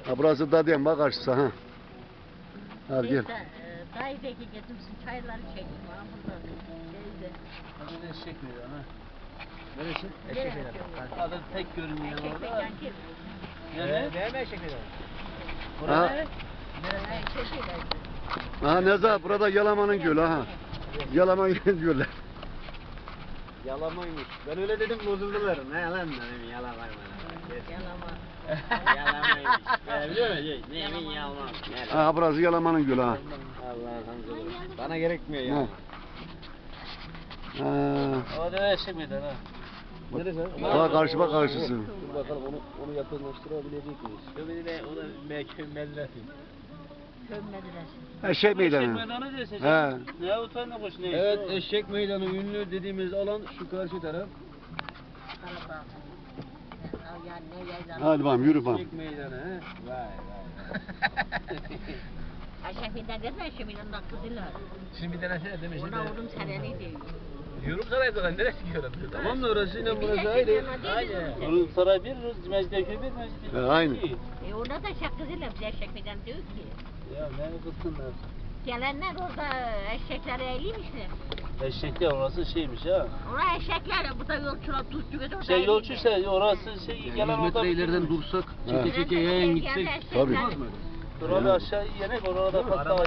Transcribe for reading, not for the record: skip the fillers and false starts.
Ha burası da diyeyim bak karşısı ha. Hadi gel. Dayı belki getirsin çayları çekeyim. Burada şeyde. Adı eşek miydi ha? Neresi? Eşek Meydanı. Adı tek görünüyor Eşek orada. meydan kim? Ne? Ne eşek meydanı? Orada Ha. ne? Eşek meydan. Aha Nezah burada Yalaman'ın gölü ha. Yalaman gölü. Yalamaymış. Ben öyle dedim bozuldular. Ne lan benim yalamay bana. Yalama. Yalamaymış. Ben biliyor musun? Neyin yalamam. Ha burası Yalaman'ın gölü ha. Allah'ın hamdolsun. Bana gerekmiyor ya. Ha. Orada eşek miydi ha? Neresi? Bak karşı bak karşısı. Dur bakalım onu yakınlaştırabilecek miyiz? Şöyle de o da mükemmel. Kömmediler. Eşek Eşek meydanı. meydanı diyorsun. He. Ne o tane kuş ne? Evet, eşek meydanı ünlü dediğimiz alan şu karşı taraf. Karadağ. Yani ne yaydan. Hadi bakalım yürü bakalım. Eşek meydanı he. Vay vay. Eşek meydan dedim eşek meydandan kızılar. Şimdi bir denesene demiş. Ona vurdum seneni diyor. Yorum saraydı lan neresi yiyorum? Tamam da orasıyla burası Eşek ayrı. meydanı değil mi? Rus Saray 1, Rus Mecidiyeköy 1, Mecidiyeköy 2. Aynı. Orada da eşek kızıyla bize eşek meydan diyor ki. Ya ne kızsınlar? Gelenler orada eşekleri eğliymişler. Eşekler orası şeymiş ha. Oraya eşekler, burada yolcular tuttu götürdü. Şey yolcu işte orası şey gelen orada. dursak çeke çeke yayın gitsek. Tabii. Dur abi aşağı yenek orada patla.